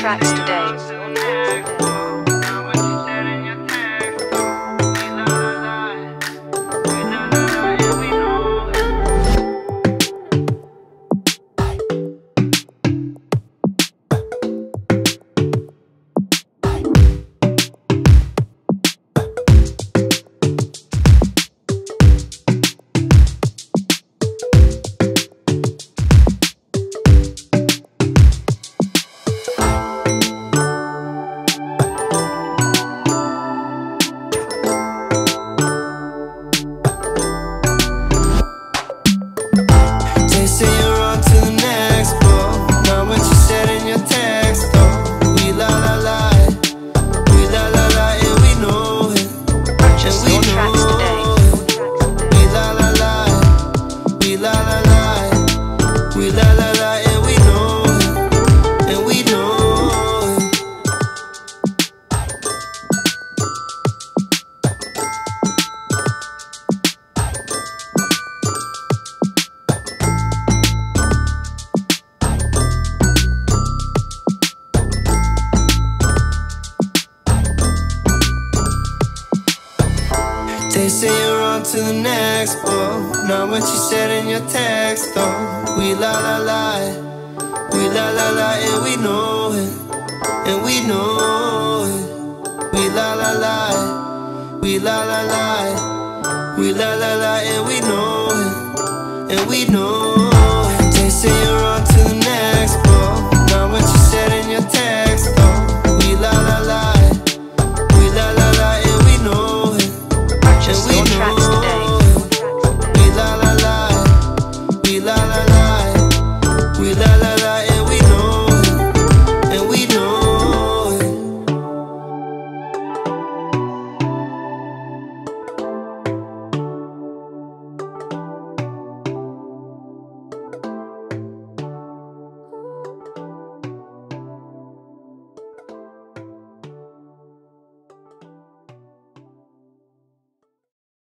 tracks today. They say you're on to the next, but not what you said in your text, though. We la la la, we la la la, and we know it, and we know it. We la la la, we la la la, we la la la, and we know it, and we know it. They say you're